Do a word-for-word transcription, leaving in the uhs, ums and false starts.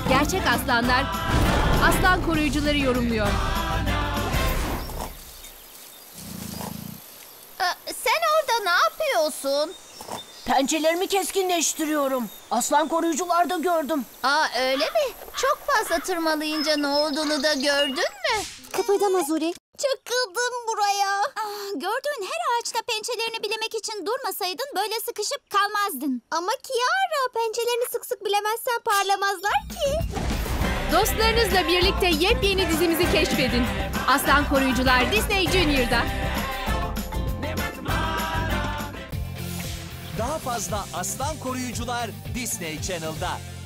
Gerçek aslanlar aslan koruyucuları yorumluyor. Ee, sen orada ne yapıyorsun? Pençelerimi keskinleştiriyorum. Aslan koruyucularda gördüm. Aa, öyle mi? Çok fazla tırmalayınca ne olduğunu da gördün mü? Kıpırdama Zuri. Çıkıldım buraya. Ah, gördüğün her ağaçta pençelerini bilemek için durmasaydın böyle sıkışıp kalmazdın. Ama Kiara, pençelerini sık sık bilemezsen parlamazlar ki. Dostlarınızla birlikte yepyeni dizimizi keşfedin. Aslan Koruyucular Disney Junior'da. Daha fazla Aslan Koruyucular Disney Channel'da.